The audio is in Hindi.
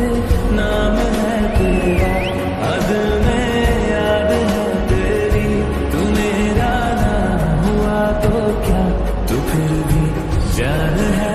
नाम है तेरा, हद में याद है तेरी, तू मेरा ना हुआ तो क्या, तू फिर भी जान है।